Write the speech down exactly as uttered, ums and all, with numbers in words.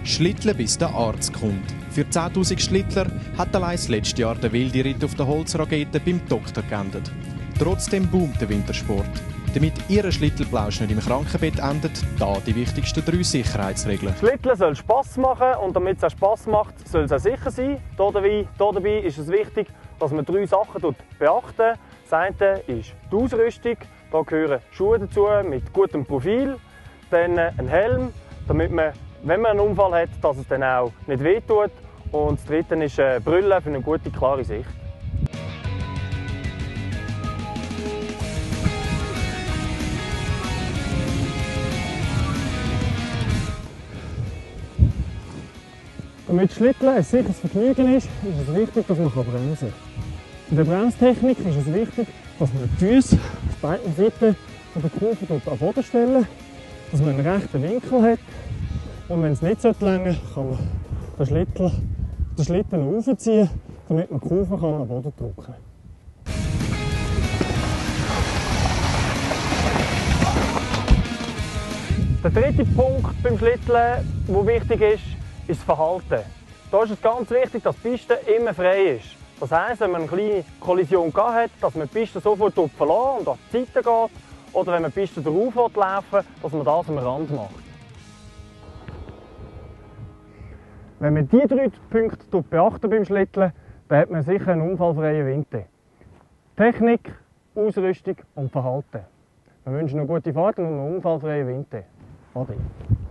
Schlitteln, bis der Arzt kommt. Für zehntausend Schlittler hat allein das letzte Jahr der wilde Ritt auf der Holzrakete beim Doktor geendet. Trotzdem boomt der Wintersport. Damit Ihr Schlittelplausch nicht im Krankenbett endet, da die wichtigsten drei Sicherheitsregeln. Schlitteln soll Spass machen und damit es auch Spass macht, soll es auch sicher sein. Hier dabei, hier dabei ist es wichtig, dass man drei Sachen beachten. Das eine ist die Ausrüstung. Da gehören Schuhe dazu mit gutem Profil, dann ein Helm, damit man, wenn man einen Unfall hat, dass es dann auch nicht wehtut. Und das dritte ist eine Brille für eine gute, klare Sicht. Damit Schlitteln ein sicheres Vergnügen ist, ist es wichtig, dass man bremsen kann. In der Bremstechnik ist es wichtig, dass man die Füße auf beiden Seiten von der Kurve an den Boden stellen, dass man einen rechten Winkel hat. Und wenn es nicht länger so kann man den Schlitten, den Schlitten aufziehen, damit man die Kurve an den Boden drücken kann. Der dritte Punkt beim Schlitteln, der wichtig ist, ist das Verhalten. Da ist es ganz wichtig, dass die Piste immer frei ist. Das heisst, wenn man eine kleine Kollision hat, dass man die Piste sofort verlässt und an die Seite geht. Oder wenn man die Piste drauf laufen, dass man das am Rand macht. Wenn man diese drei Punkte beachten beim Schlitteln, dann hat man sicher einen unfallfreien Winter. Technik, Ausrüstung und Verhalten. Wir wünschen eine gute Fahrt und einen unfallfreien Winter. Ade.